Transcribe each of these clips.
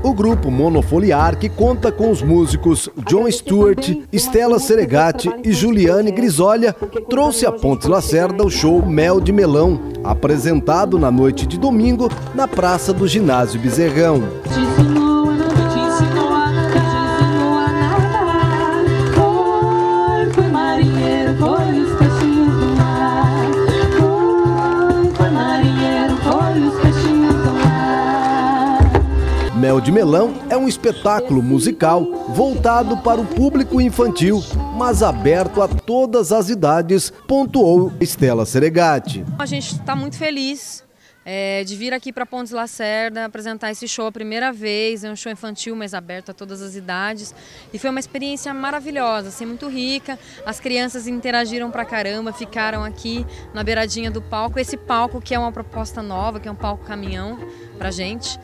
O grupo Monofoliar, que conta com os músicos John Stewart, Stella Seregati e Juliane Grisolha, trouxe a Pontes Lacerda o show Mel de Melão, apresentado na noite de domingo na Praça do Ginásio Bezerrão. Mel de Melão é um espetáculo musical voltado para o público infantil, mas aberto a todas as idades, pontuou Stella Seregati. A gente está muito feliz de vir aqui para Pontes Lacerda apresentar esse show a primeira vez. É um show infantil, mas aberto a todas as idades. E foi uma experiência maravilhosa, assim, muito rica. As crianças interagiram pra caramba, ficaram aqui na beiradinha do palco. Esse palco que é uma proposta nova, que é um palco caminhão pra gente.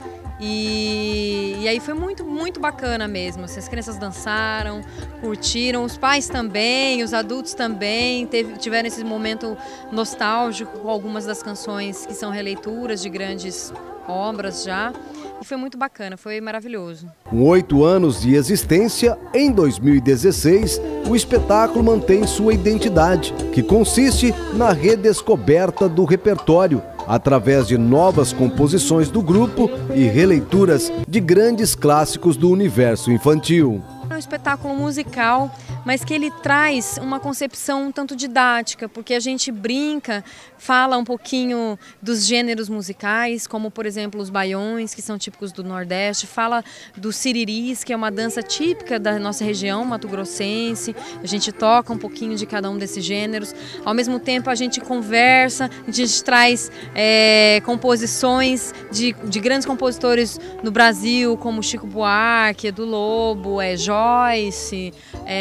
E aí foi muito bacana mesmo. As crianças dançaram, curtiram, os pais também, os adultos também tiveram esse momento nostálgico com algumas das canções que são releituras de grandes obras já. E foi muito bacana, foi maravilhoso. Com 8 anos de existência, em 2016, o espetáculo mantém sua identidade, que consiste na redescoberta do repertório, através de novas composições do grupo e releituras de grandes clássicos do universo infantil. É um espetáculo musical, mas que ele traz uma concepção um tanto didática, porque a gente brinca, fala um pouquinho dos gêneros musicais, como por exemplo os baiões, que são típicos do Nordeste, fala dos siriris, que é uma dança típica da nossa região mato-grossense, a gente toca um pouquinho de cada um desses gêneros, ao mesmo tempo a gente conversa, a gente traz composições de grandes compositores no Brasil, como Chico Buarque, Edu Lobo, Joyce,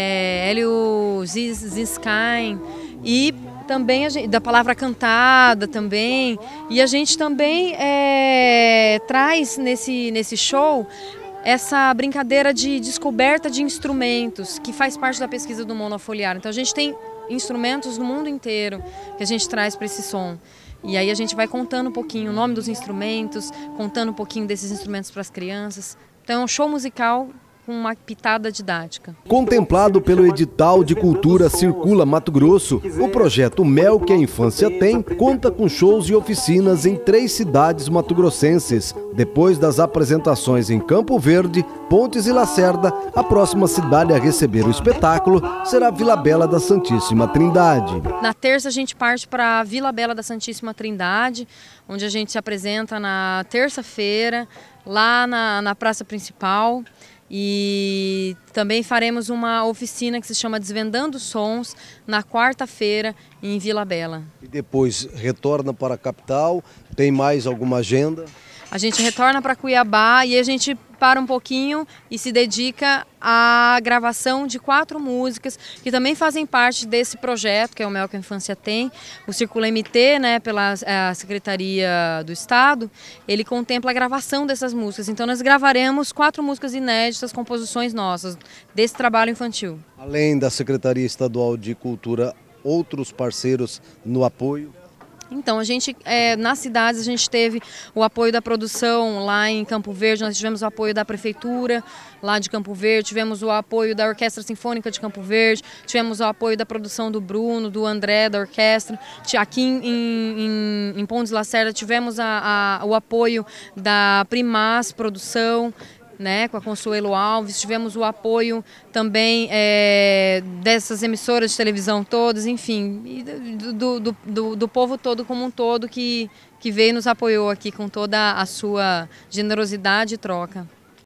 Hélio Ziscain, e também da palavra cantada também, e a gente também traz nesse show essa brincadeira de descoberta de instrumentos, que faz parte da pesquisa do Monofoliar. Então a gente tem instrumentos no mundo inteiro que a gente traz para esse som. E aí a gente vai contando um pouquinho o nome dos instrumentos, contando um pouquinho desses instrumentos para as crianças. Então é um show musical com uma pitada didática. Contemplado pelo edital de cultura Circula Mato Grosso, o projeto Mel que a Infância Tem conta com shows e oficinas em 3 cidades mato-grossenses. Depois das apresentações em Campo Verde, Pontes e Lacerda, a próxima cidade a receber o espetáculo será Vila Bela da Santíssima Trindade. Na terça a gente parte para Vila Bela da Santíssima Trindade, onde a gente se apresenta na terça-feira, lá na praça principal. E também faremos uma oficina que se chama Desvendando Sons na quarta-feira em Vila Bela. E depois retorna para a capital, tem mais alguma agenda? A gente retorna para Cuiabá e a gente para um pouquinho e se dedica à gravação de 4 músicas que também fazem parte desse projeto, que é o Mel que a Infância Tem. O Circula MT, né, pela Secretaria do Estado, ele contempla a gravação dessas músicas. Então nós gravaremos 4 músicas inéditas, composições nossas, desse trabalho infantil. Além da Secretaria Estadual de Cultura, outros parceiros no apoio? Então, a gente, nas cidades, a gente teve o apoio da produção lá em Campo Verde, nós tivemos o apoio da Prefeitura lá de Campo Verde, tivemos o apoio da Orquestra Sinfônica de Campo Verde, tivemos o apoio da produção do Bruno, do André, da orquestra. Aqui em Pontes Lacerda tivemos o apoio da Primaz Produção, né, com a Consuelo Alves, tivemos o apoio também dessas emissoras de televisão todas, enfim, e do povo todo como um todo que veio e nos apoiou aqui com toda a sua generosidade e troca.